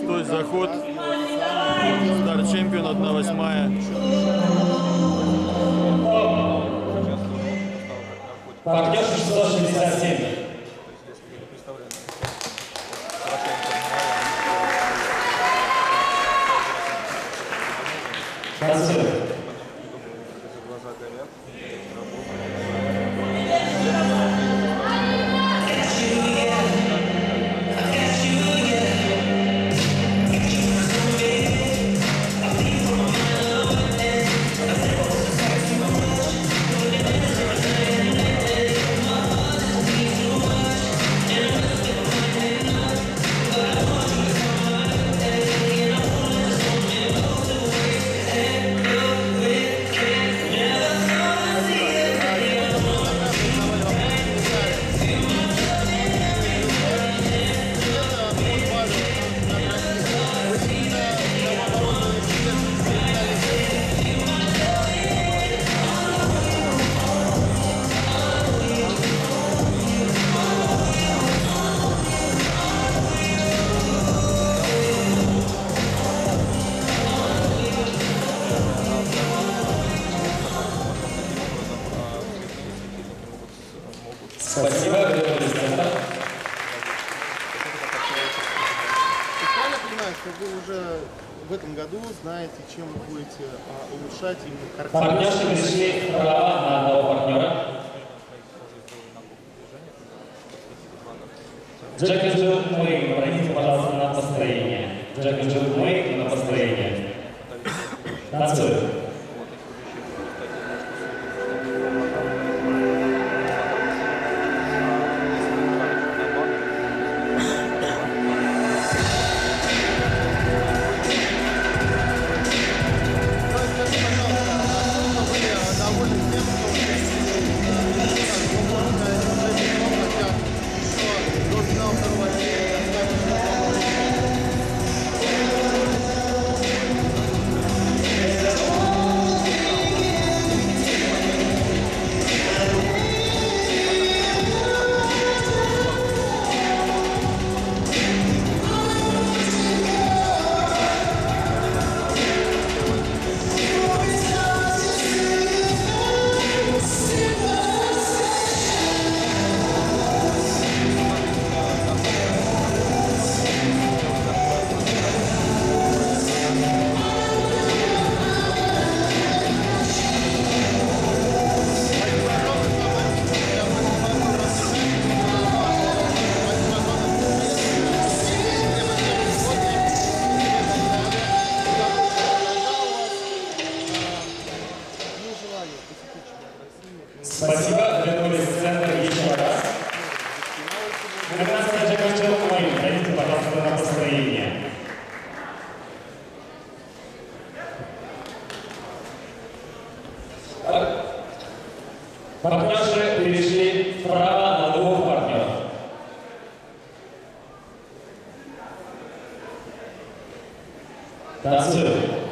6-й заход. Стар чемпион 1/8. Партнер 667. Танцуем. Спасибо, готовились к этому. Я понимаю, что вы уже в этом году знаете, чем вы будете улучшать именно картину. Партнерши пришли право на одного партнера. Джек и Джилл Мэй, пройдите, пожалуйста, на построение. Джек и Джилл Мэй на построение. Танцуем. Спасибо, готовились к центру еще раз. Награда Джек и Джилл Мэй, пройдите, пожалуйста, на построение. Партнерши перешли вправо на двух партнеров. Танцуем.